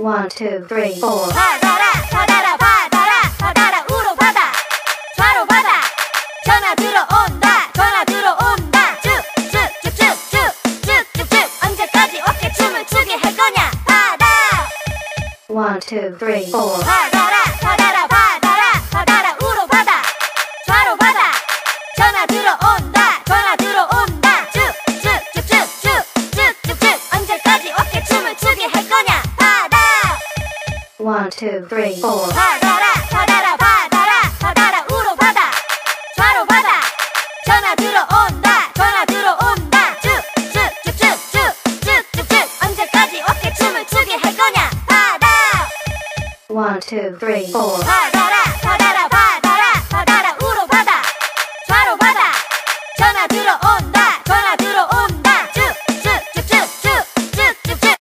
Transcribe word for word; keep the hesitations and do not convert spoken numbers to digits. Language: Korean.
One, two, three, four. 받아라 받아라 받아라 받아라 우로 받아 좌로 받아 전화 들어온다 전화 들어온다 쭉쭉쭉쭉쭉쭉쭉 언제까지 어깨춤을 추게 할 거냐 받아 One, two, three, four. 받아라 받아라 받아라 받아라 우로 받아 좌로 받아 전화 들어온다 전화 들어온다 쭉쭉쭉쭉쭉쭉쭉 언제까지 어깨춤을 추게 할 거냐 받아 One, two, three, four. 받아라 받아라 받아라 받아라 우로 받아 좌로 받아 전화 들어온다 전화 들어온다 쭉쭉쭉쭉쭉쭉쭉 언제까지 어깨춤을 추게 할 거냐 받아 One, two, three, four. 받아라